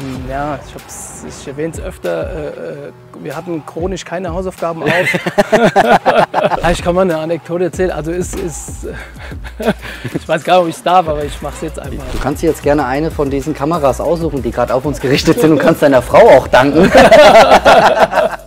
Ja, ich erwähne es öfter, wir hatten chronisch keine Hausaufgaben auf. Ich kann mal eine Anekdote erzählen. Also ich weiß gar nicht, ob ich es darf, aber ich mache es jetzt einfach. Du kannst dir jetzt gerne eine von diesen Kameras aussuchen, die gerade auf uns gerichtet sind, und kannst deiner Frau auch danken.